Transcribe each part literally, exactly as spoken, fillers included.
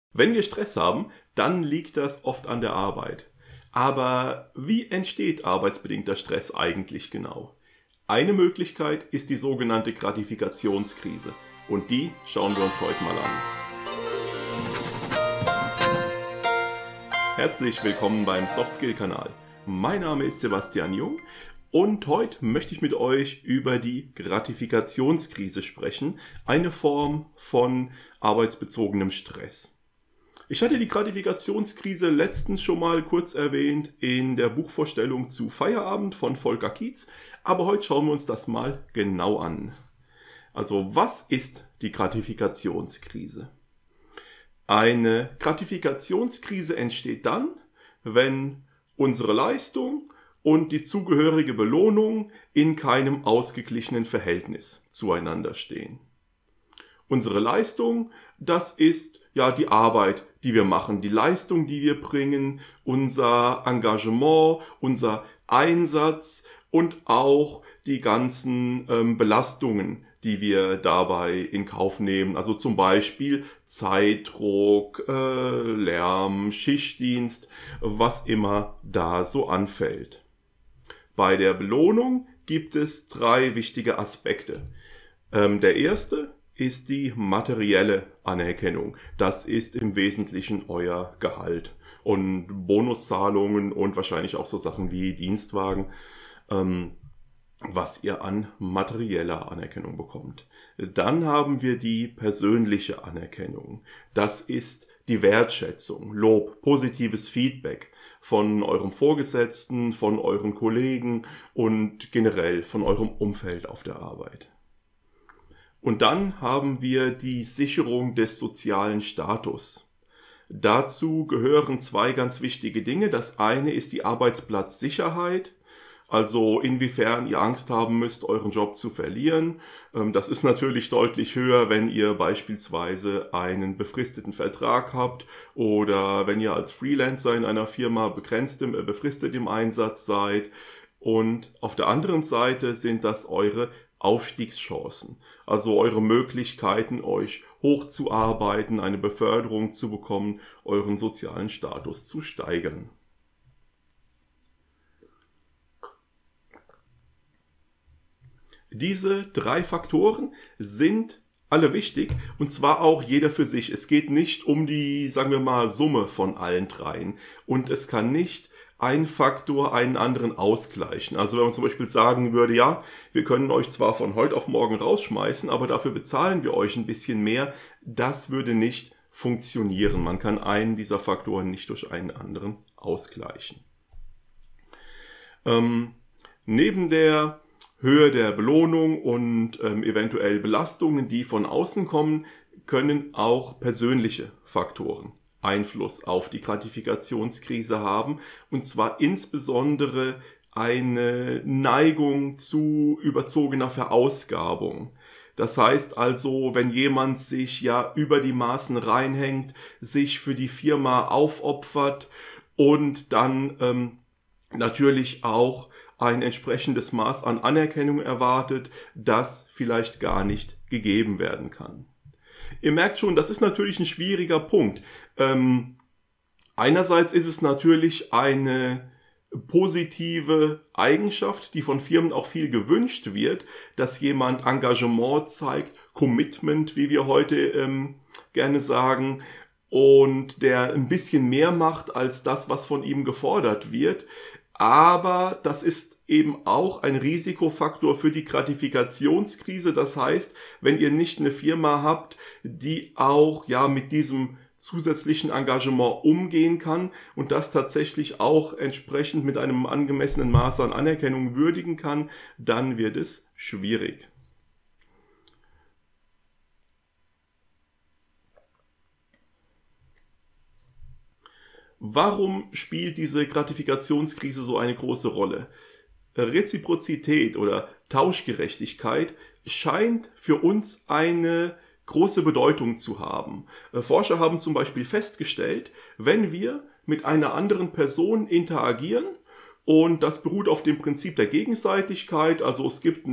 Wenn wir Stress haben, dann liegt das oft an der Arbeit. Aber wie entsteht arbeitsbedingter Stress eigentlich genau? Eine Möglichkeit ist die sogenannte Gratifikationskrise. Und die schauen wir uns heute mal an. Herzlich willkommen beim Softskill-Kanal. Mein Name ist Sebastian Jung und heute möchte ich mit euch über die Gratifikationskrise sprechen, eine Form von arbeitsbezogenem Stress. Ich hatte die Gratifikationskrise letztens schon mal kurz erwähnt in der Buchvorstellung zu Feierabend von Volker Kietz, aber heute schauen wir uns das mal genau an. Also, was ist die Gratifikationskrise? Eine Gratifikationskrise entsteht dann, wenn unsere Leistung und die zugehörige Belohnung in keinem ausgeglichenen Verhältnis zueinander stehen. Unsere Leistung, das ist ja die Arbeit, die wir machen, die Leistung, die wir bringen, unser Engagement, unser Einsatz und auch die ganzen ähm, Belastungen, die wir dabei in Kauf nehmen. Also zum Beispiel Zeitdruck, äh, Lärm, Schichtdienst, was immer da so anfällt. Bei der Belohnung gibt es drei wichtige Aspekte. Ähm, der erste ist die materielle Anerkennung. Das ist im Wesentlichen euer Gehalt und Bonuszahlungen und wahrscheinlich auch so Sachen wie Dienstwagen, ähm, was ihr an materieller Anerkennung bekommt. Dann haben wir die persönliche Anerkennung. Das ist die Wertschätzung, Lob, positives Feedback von eurem Vorgesetzten, von euren Kollegen und generell von eurem Umfeld auf der Arbeit. Und dann haben wir die Sicherung des sozialen Status. Dazu gehören zwei ganz wichtige Dinge. Das eine ist die Arbeitsplatzsicherheit, also inwiefern ihr Angst haben müsst, euren Job zu verlieren. Das ist natürlich deutlich höher, wenn ihr beispielsweise einen befristeten Vertrag habt oder wenn ihr als Freelancer in einer Firma begrenzt im, befristet im Einsatz seid. Und auf der anderen Seite sind das eure Aufstiegschancen, also eure Möglichkeiten, euch hochzuarbeiten, eine Beförderung zu bekommen, euren sozialen Status zu steigern. Diese drei Faktoren sind alle wichtig und zwar auch jeder für sich. Es geht nicht um die, sagen wir mal, Summe von allen dreien und es kann nicht ein Faktor einen anderen ausgleichen. Also wenn man zum Beispiel sagen würde, ja, wir können euch zwar von heute auf morgen rausschmeißen, aber dafür bezahlen wir euch ein bisschen mehr, das würde nicht funktionieren. Man kann einen dieser Faktoren nicht durch einen anderen ausgleichen. Ähm, neben der Höhe der Belohnung und ähm, eventuell Belastungen, die von außen kommen, können auch persönliche Faktoren Einfluss auf die Gratifikationskrise haben, und zwar insbesondere eine Neigung zu überzogener Verausgabung. Das heißt also, wenn jemand sich ja über die Maßen reinhängt, sich für die Firma aufopfert und dann ähm, natürlich auch ein entsprechendes Maß an Anerkennung erwartet, das vielleicht gar nicht gegeben werden kann. Ihr merkt schon, das ist natürlich ein schwieriger Punkt. Ähm, einerseits ist es natürlich eine positive Eigenschaft, die von Firmen auch viel gewünscht wird, dass jemand Engagement zeigt, Commitment, wie wir heute ähm, gerne sagen, und der ein bisschen mehr macht als das, was von ihm gefordert wird. Aber das ist eben auch ein Risikofaktor für die Gratifikationskrise. Das heißt, wenn ihr nicht eine Firma habt, die auch ja mit diesem zusätzlichen Engagement umgehen kann und das tatsächlich auch entsprechend mit einem angemessenen Maß an Anerkennung würdigen kann, dann wird es schwierig. Warum spielt diese Gratifikationskrise so eine große Rolle? Reziprozität oder Tauschgerechtigkeit scheint für uns eine große Bedeutung zu haben. Forscher haben zum Beispiel festgestellt, wenn wir mit einer anderen Person interagieren, und das beruht auf dem Prinzip der Gegenseitigkeit, also es gibt ein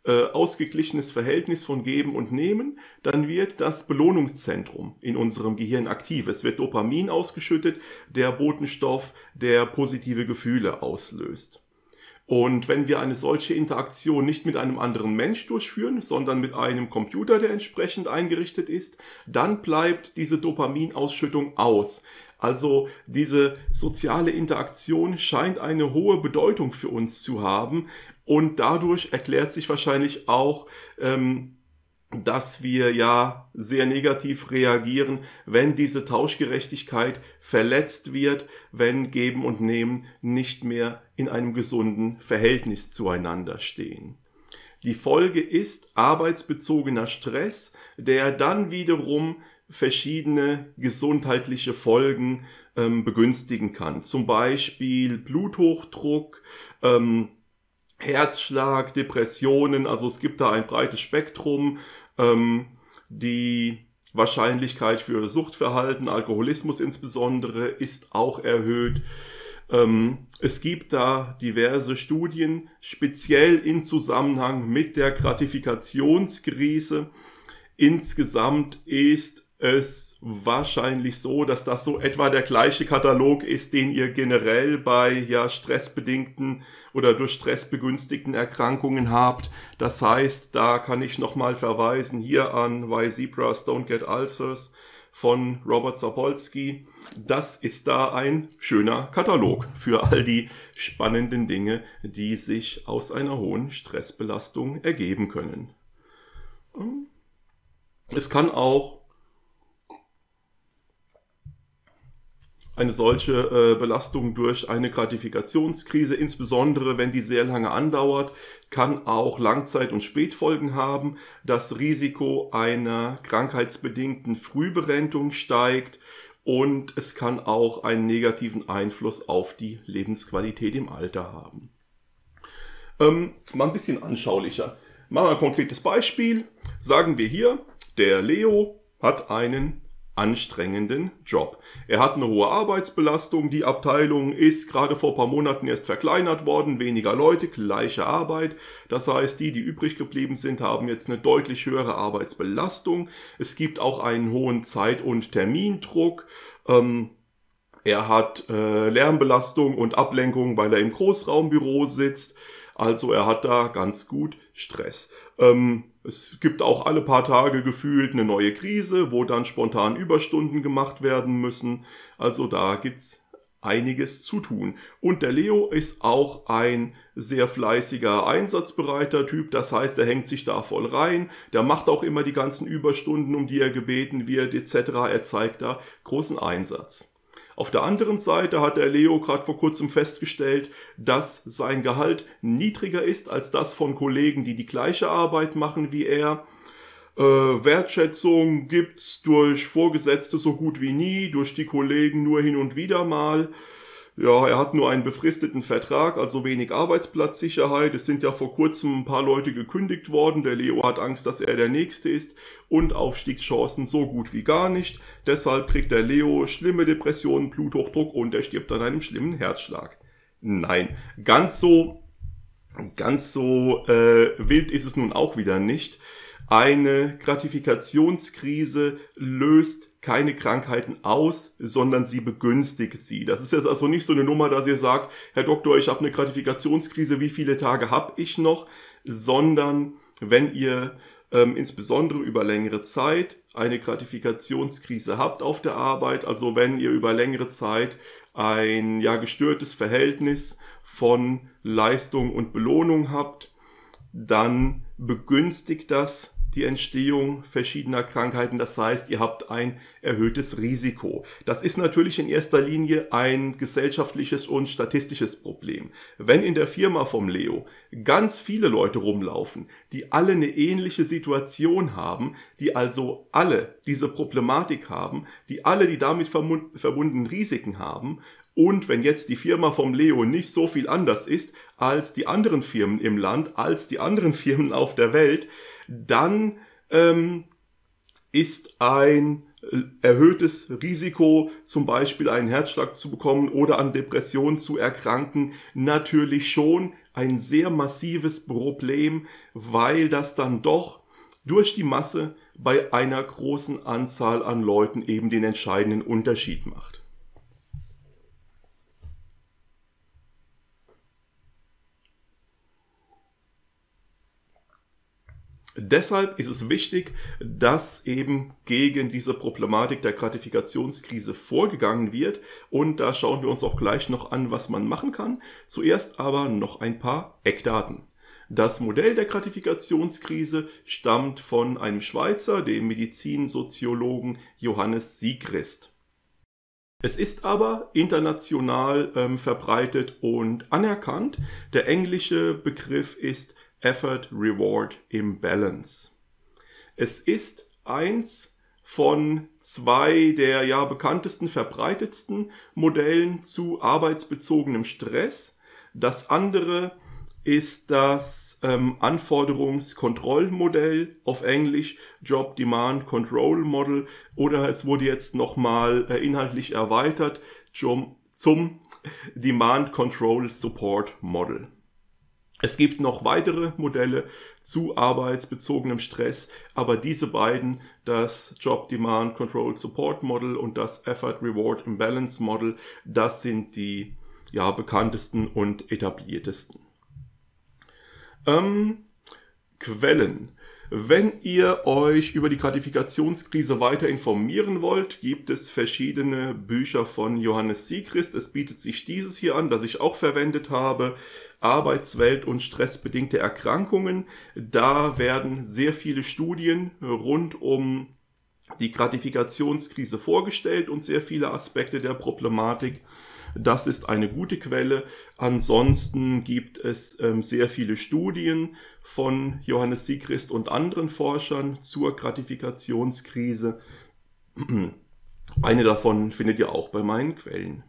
äh, ausgeglichenes Verhältnis von Geben und Nehmen, dann wird das Belohnungszentrum in unserem Gehirn aktiv. Es wird Dopamin ausgeschüttet, der Botenstoff, der positive Gefühle auslöst. Und wenn wir eine solche Interaktion nicht mit einem anderen Mensch durchführen, sondern mit einem Computer, der entsprechend eingerichtet ist, dann bleibt diese Dopaminausschüttung aus. Also diese soziale Interaktion scheint eine hohe Bedeutung für uns zu haben und dadurch erklärt sich wahrscheinlich auch, ähm, dass wir ja sehr negativ reagieren, wenn diese Tauschgerechtigkeit verletzt wird, wenn Geben und Nehmen nicht mehr in einem gesunden Verhältnis zueinander stehen. Die Folge ist arbeitsbezogener Stress, der dann wiederum verschiedene gesundheitliche Folgen ähm, begünstigen kann. Zum Beispiel Bluthochdruck, ähm, Herzschlag, Depressionen, also es gibt da ein breites Spektrum. Ähm, die Wahrscheinlichkeit für Suchtverhalten, Alkoholismus insbesondere, ist auch erhöht. Ähm, es gibt da diverse Studien, speziell in Zusammenhang mit der Gratifikationskrise. Insgesamt ist es wahrscheinlich so, dass das so etwa der gleiche Katalog ist, den ihr generell bei ja stressbedingten oder durch Stress begünstigten Erkrankungen habt. Das heißt, da kann ich nochmal verweisen hier an Why Zebras Don't Get Ulcers von Robert Sapolsky. Das ist da ein schöner Katalog für all die spannenden Dinge, die sich aus einer hohen Stressbelastung ergeben können. Es kann auch eine solche äh, Belastung durch eine Gratifikationskrise, insbesondere wenn die sehr lange andauert, kann auch Langzeit- und Spätfolgen haben. Das Risiko einer krankheitsbedingten Frühberentung steigt und es kann auch einen negativen Einfluss auf die Lebensqualität im Alter haben. Ähm, mal ein bisschen anschaulicher. Machen wir ein konkretes Beispiel. Sagen wir hier, der Leo hat einen anstrengenden Job. Er hat eine hohe Arbeitsbelastung, die Abteilung ist gerade vor ein paar Monaten erst verkleinert worden, weniger Leute, gleiche Arbeit. Das heißt, die, die übrig geblieben sind, haben jetzt eine deutlich höhere Arbeitsbelastung. Es gibt auch einen hohen Zeit- und Termindruck. Ähm, er hat äh, Lärmbelastung und Ablenkung, weil er im Großraumbüro sitzt. Also er hat da ganz gut Stress. Ähm, es gibt auch alle paar Tage gefühlt eine neue Krise, wo dann spontan Überstunden gemacht werden müssen. Also da gibt's einiges zu tun. Und der Leo ist auch ein sehr fleißiger, einsatzbereiter Typ. Das heißt, er hängt sich da voll rein. Der macht auch immer die ganzen Überstunden, um die er gebeten wird, et cetera. Er zeigt da großen Einsatz. Auf der anderen Seite hat der Leo gerade vor kurzem festgestellt, dass sein Gehalt niedriger ist als das von Kollegen, die die gleiche Arbeit machen wie er. Äh, Wertschätzung gibt's durch Vorgesetzte so gut wie nie, durch die Kollegen nur hin und wieder mal. Ja, er hat nur einen befristeten Vertrag, also wenig Arbeitsplatzsicherheit. Es sind ja vor kurzem ein paar Leute gekündigt worden. Der Leo hat Angst, dass er der Nächste ist. Und Aufstiegschancen so gut wie gar nicht. Deshalb kriegt der Leo schlimme Depressionen, Bluthochdruck und er stirbt an einem schlimmen Herzschlag. Nein, ganz so, ganz so äh, wild ist es nun auch wieder nicht. Eine Gratifikationskrise löst keine Krankheiten aus, sondern sie begünstigt sie. Das ist jetzt also nicht so eine Nummer, dass ihr sagt, Herr Doktor, ich habe eine Gratifikationskrise, wie viele Tage habe ich noch? Sondern wenn ihr ähm, insbesondere über längere Zeit eine Gratifikationskrise habt auf der Arbeit, also wenn ihr über längere Zeit ein ja gestörtes Verhältnis von Leistung und Belohnung habt, dann begünstigt das die Entstehung verschiedener Krankheiten. Das heißt, ihr habt ein erhöhtes Risiko. Das ist natürlich in erster Linie ein gesellschaftliches und statistisches Problem. Wenn in der Firma vom Leo ganz viele Leute rumlaufen, die alle eine ähnliche Situation haben, die also alle diese Problematik haben, die alle die damit verbundenen Risiken haben, und wenn jetzt die Firma vom Leo nicht so viel anders ist als die anderen Firmen im Land, als die anderen Firmen auf der Welt, dann ähm, ist ein erhöhtes Risiko, zum Beispiel einen Herzschlag zu bekommen oder an Depressionen zu erkranken, natürlich schon ein sehr massives Problem, weil das dann doch durch die Masse bei einer großen Anzahl an Leuten eben den entscheidenden Unterschied macht. Deshalb ist es wichtig, dass eben gegen diese Problematik der Gratifikationskrise vorgegangen wird, und da schauen wir uns auch gleich noch an, was man machen kann. Zuerst aber noch ein paar Eckdaten. Das Modell der Gratifikationskrise stammt von einem Schweizer, dem Medizinsoziologen Johannes Siegrist. Es ist aber international ähm, verbreitet und anerkannt. Der englische Begriff ist Effort-Reward Imbalance. Es ist eins von zwei der ja bekanntesten, verbreitetsten Modellen zu arbeitsbezogenem Stress. Das andere ist das ähm, Anforderungskontrollmodell, auf Englisch Job Demand Control Model, oder es wurde jetzt nochmal äh, inhaltlich erweitert zum, zum Demand Control Support Model. Es gibt noch weitere Modelle zu arbeitsbezogenem Stress, aber diese beiden, das Job Demand Control Support Model und das Effort Reward Imbalance Model, das sind die ja, bekanntesten und etabliertesten. Ähm, Quellen. Wenn ihr euch über die Gratifikationskrise weiter informieren wollt, gibt es verschiedene Bücher von Johannes Siegrist. Es bietet sich dieses hier an, das ich auch verwendet habe, Arbeitswelt und stressbedingte Erkrankungen. Da werden sehr viele Studien rund um die Gratifikationskrise vorgestellt und sehr viele Aspekte der Problematik. Das ist eine gute Quelle. Ansonsten gibt es ähm, sehr viele Studien von Johannes Siegrist und anderen Forschern zur Gratifikationskrise. Eine davon findet ihr auch bei meinen Quellen.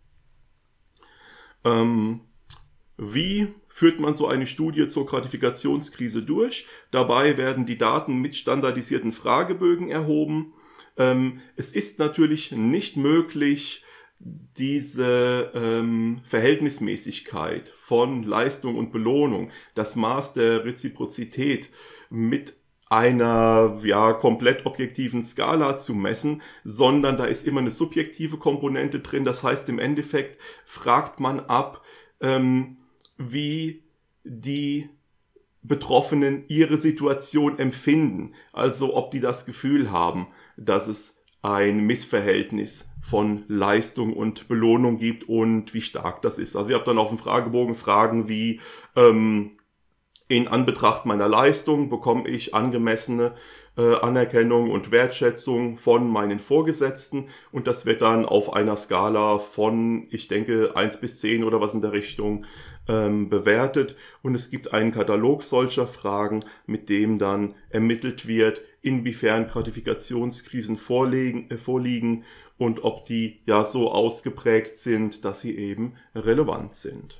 Ähm, wie führt man so eine Studie zur Gratifikationskrise durch? Dabei werden die Daten mit standardisierten Fragebögen erhoben. Ähm, es ist natürlich nicht möglich, diese ähm, Verhältnismäßigkeit von Leistung und Belohnung, das Maß der Reziprozität mit einer ja, komplett objektiven Skala zu messen, sondern da ist immer eine subjektive Komponente drin. Das heißt, im Endeffekt fragt man ab, ähm, wie die Betroffenen ihre Situation empfinden. Also ob die das Gefühl haben, dass es ein Missverhältnis von Leistung und Belohnung gibt und wie stark das ist. Also ihr habt dann auf dem Fragebogen Fragen wie, ähm, in Anbetracht meiner Leistung bekomme ich angemessene äh, Anerkennung und Wertschätzung von meinen Vorgesetzten, und das wird dann auf einer Skala von, ich denke, eins bis zehn oder was in der Richtung ähm, bewertet, und es gibt einen Katalog solcher Fragen, mit dem dann ermittelt wird, inwiefern Gratifikationskrisen vorliegen, äh, vorliegen und ob die ja so ausgeprägt sind, dass sie eben relevant sind.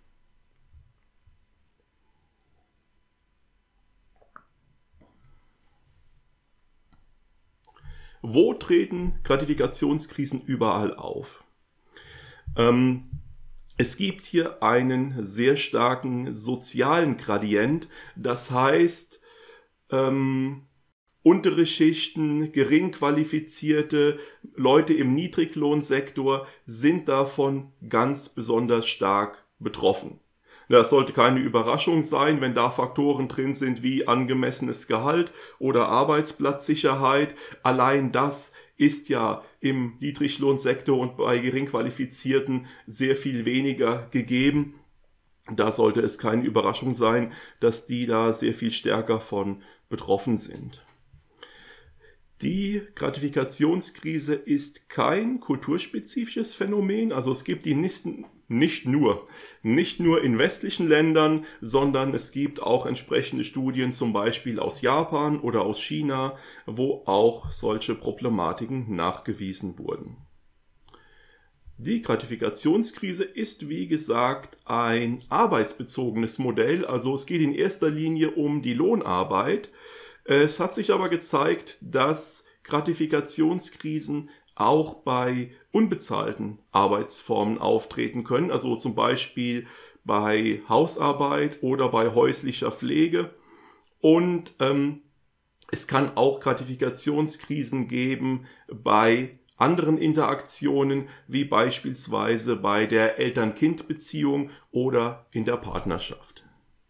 Wo treten Gratifikationskrisen überall auf? Ähm, es gibt hier einen sehr starken sozialen Gradient, das heißt, ähm, untere Schichten, gering qualifizierte Leute im Niedriglohnsektor sind davon ganz besonders stark betroffen. Das sollte keine Überraschung sein, wenn da Faktoren drin sind wie angemessenes Gehalt oder Arbeitsplatzsicherheit. Allein das ist ja im Niedriglohnsektor und bei Geringqualifizierten sehr viel weniger gegeben. Da sollte es keine Überraschung sein, dass die da sehr viel stärker von betroffen sind. Die Gratifikationskrise ist kein kulturspezifisches Phänomen, also es gibt die nicht, nicht nur, nicht nur in westlichen Ländern, sondern es gibt auch entsprechende Studien, zum Beispiel aus Japan oder aus China, wo auch solche Problematiken nachgewiesen wurden. Die Gratifikationskrise ist, wie gesagt, ein arbeitsbezogenes Modell, also es geht in erster Linie um die Lohnarbeit. Es hat sich aber gezeigt, dass Gratifikationskrisen auch bei unbezahlten Arbeitsformen auftreten können, also zum Beispiel bei Hausarbeit oder bei häuslicher Pflege. Und ähm, es kann auch Gratifikationskrisen geben bei anderen Interaktionen, wie beispielsweise bei der Eltern-Kind-Beziehung oder in der Partnerschaft.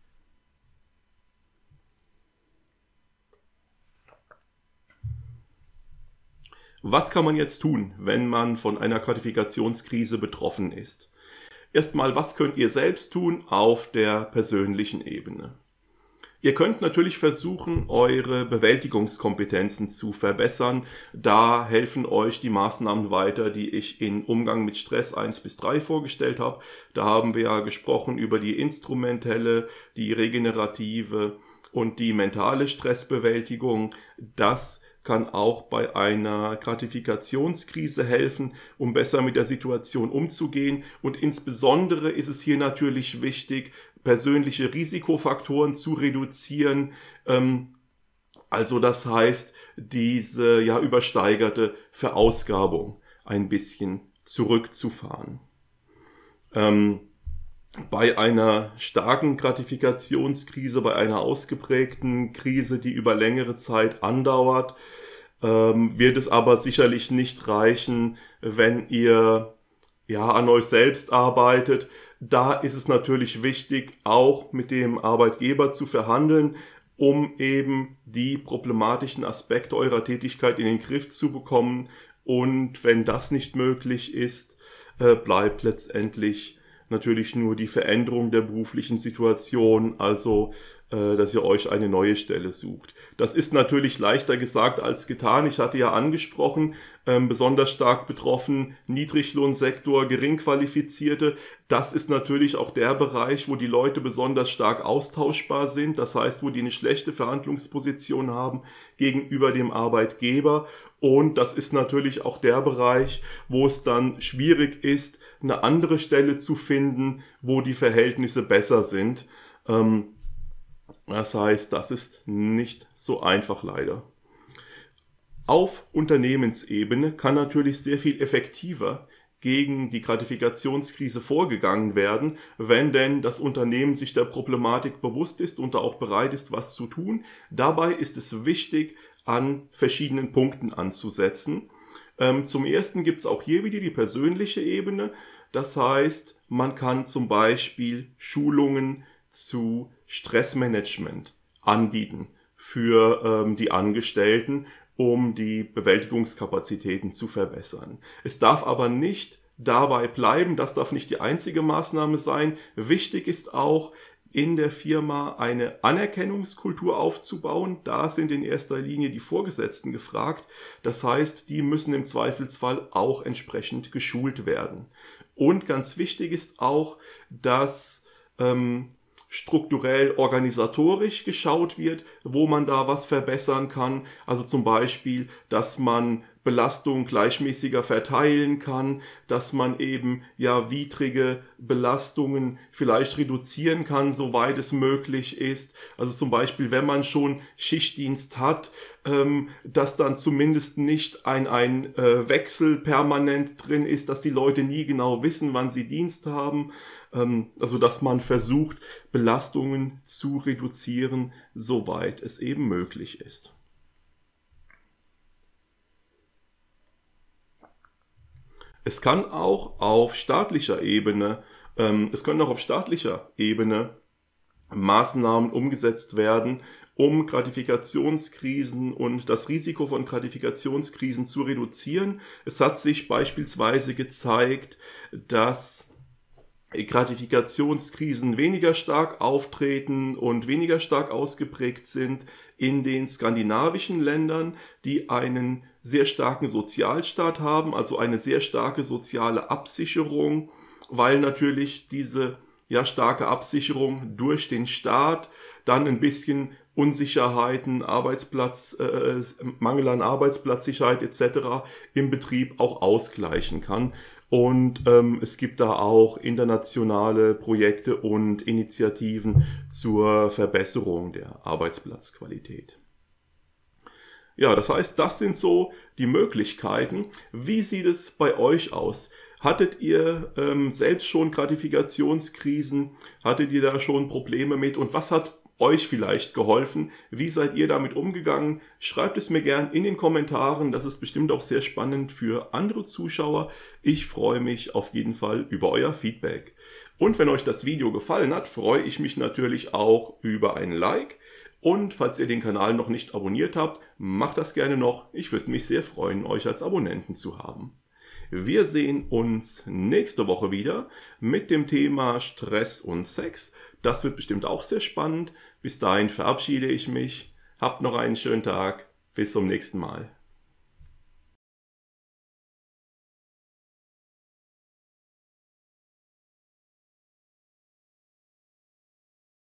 Was kann man jetzt tun, wenn man von einer Gratifikationskrise betroffen ist? Erstmal, was könnt ihr selbst tun auf der persönlichen Ebene? Ihr könnt natürlich versuchen, eure Bewältigungskompetenzen zu verbessern. Da helfen euch die Maßnahmen weiter, die ich in Umgang mit Stress eins bis drei vorgestellt habe. Da haben wir ja gesprochen über die instrumentelle, die regenerative und die mentale Stressbewältigung. Das kann auch bei einer Gratifikationskrise helfen, um besser mit der Situation umzugehen. Und insbesondere ist es hier natürlich wichtig, persönliche Risikofaktoren zu reduzieren. Ähm, also das heißt, diese ja übersteigerte Verausgabung ein bisschen zurückzufahren. Ähm, Bei einer starken Gratifikationskrise, bei einer ausgeprägten Krise, die über längere Zeit andauert, ähm, wird es aber sicherlich nicht reichen, wenn ihr ja an euch selbst arbeitet. Da ist es natürlich wichtig, auch mit dem Arbeitgeber zu verhandeln, um eben die problematischen Aspekte eurer Tätigkeit in den Griff zu bekommen. Und wenn das nicht möglich ist, äh, bleibt letztendlich natürlich nur die Veränderung der beruflichen Situation, also äh, dass ihr euch eine neue Stelle sucht. Das ist natürlich leichter gesagt als getan. Ich hatte ja angesprochen, ähm, besonders stark betroffen, Niedriglohnsektor, Geringqualifizierte. Das ist natürlich auch der Bereich, wo die Leute besonders stark austauschbar sind. Das heißt, wo die eine schlechte Verhandlungsposition haben gegenüber dem Arbeitgeber. Und das ist natürlich auch der Bereich, wo es dann schwierig ist, eine andere Stelle zu finden, wo die Verhältnisse besser sind. Ähm, das heißt, das ist nicht so einfach leider. Auf Unternehmensebene kann natürlich sehr viel effektiver gegen die Gratifikationskrise vorgegangen werden, wenn denn das Unternehmen sich der Problematik bewusst ist und da auch bereit ist, was zu tun. Dabei ist es wichtig, an verschiedenen Punkten anzusetzen. Ähm, zum ersten gibt es auch hier wieder die persönliche Ebene. Das heißt, man kann zum Beispiel Schulungen zu Stressmanagement anbieten für ähm, die Angestellten, um die Bewältigungskapazitäten zu verbessern. Es darf aber nicht dabei bleiben, das darf nicht die einzige Maßnahme sein. Wichtig ist auch, in der Firma eine Anerkennungskultur aufzubauen. Da sind in erster Linie die Vorgesetzten gefragt. Das heißt, die müssen im Zweifelsfall auch entsprechend geschult werden. Und ganz wichtig ist auch, dass ähm, strukturell organisatorisch geschaut wird, wo man da was verbessern kann. Also zum Beispiel, dass man Belastung gleichmäßiger verteilen kann, dass man eben ja widrige Belastungen vielleicht reduzieren kann, soweit es möglich ist. Also zum Beispiel, wenn man schon Schichtdienst hat, ähm, dass dann zumindest nicht ein, ein äh, Wechsel permanent drin ist, dass die Leute nie genau wissen, wann sie Dienst haben. Ähm, also dass man versucht, Belastungen zu reduzieren, soweit es eben möglich ist. Es kann auch auf staatlicher Ebene, ähm, es können auch auf staatlicher Ebene Maßnahmen umgesetzt werden, um Gratifikationskrisen und das Risiko von Gratifikationskrisen zu reduzieren. Es hat sich beispielsweise gezeigt, dass Gratifikationskrisen weniger stark auftreten und weniger stark ausgeprägt sind in den skandinavischen Ländern, die einen sehr starken Sozialstaat haben, also eine sehr starke soziale Absicherung, weil natürlich diese ja starke Absicherung durch den Staat dann ein bisschen Unsicherheiten, Arbeitsplatz, äh, Mangel an Arbeitsplatzsicherheit et cetera im Betrieb auch ausgleichen kann. Und ähm, es gibt da auch internationale Projekte und Initiativen zur Verbesserung der Arbeitsplatzqualität. Ja, das heißt, das sind so die Möglichkeiten. Wie sieht es bei euch aus? Hattet ihr ähm, selbst schon Gratifikationskrisen? Hattet ihr da schon Probleme mit? Und was hat euch vielleicht geholfen? Wie seid ihr damit umgegangen? Schreibt es mir gern in den Kommentaren. Das ist bestimmt auch sehr spannend für andere Zuschauer. Ich freue mich auf jeden Fall über euer Feedback. Und wenn euch das Video gefallen hat, freue ich mich natürlich auch über ein Like. Und falls ihr den Kanal noch nicht abonniert habt, macht das gerne noch. Ich würde mich sehr freuen, euch als Abonnenten zu haben. Wir sehen uns nächste Woche wieder mit dem Thema Stress und Sex. Das wird bestimmt auch sehr spannend. Bis dahin verabschiede ich mich. Habt noch einen schönen Tag. Bis zum nächsten Mal.